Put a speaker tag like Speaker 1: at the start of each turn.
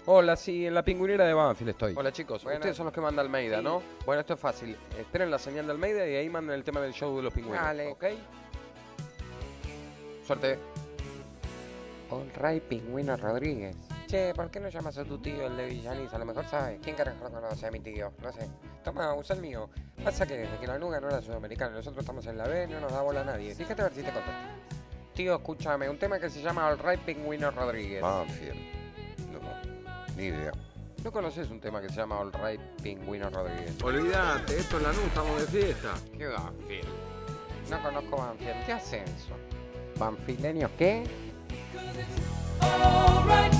Speaker 1: Hola, sí, en la pingüinera de Banfield estoy.
Speaker 2: Hola chicos,
Speaker 3: Buenas.
Speaker 2: ustedes son los que manda Almeida,
Speaker 3: Sí.
Speaker 2: ¿no? Bueno, esto es fácil. Esperen la señal de Almeida y ahí manden el tema del show de los pingüinos.
Speaker 3: Dale.
Speaker 2: ¿Ok? Suerte.
Speaker 3: All right, Pingüino Rodríguez. Che, ¿por qué no llamas a tu tío, el de Villanis? A lo mejor sabe. ¿Quién carajo lo conoce a mi tío? No sé. Toma, usa el mío. Pasa que desde que la Nuga no era sudamericana, nosotros estamos en la B, no nos da bola a nadie. Fíjate a ver si te contesta. Tío, escúchame, un tema que se llama All right, Pingüino Rodríguez.
Speaker 4: Banfield. No, ni idea.
Speaker 2: ¿No conoces un tema que se llama All Right Pingüino Rodríguez?
Speaker 5: Olvídate, esto es la NU, estamos de fiesta.
Speaker 3: ¿Qué Banfield? No conozco Banfield. ¿Qué ascenso? ¿Banfileños qué?
Speaker 6: All right.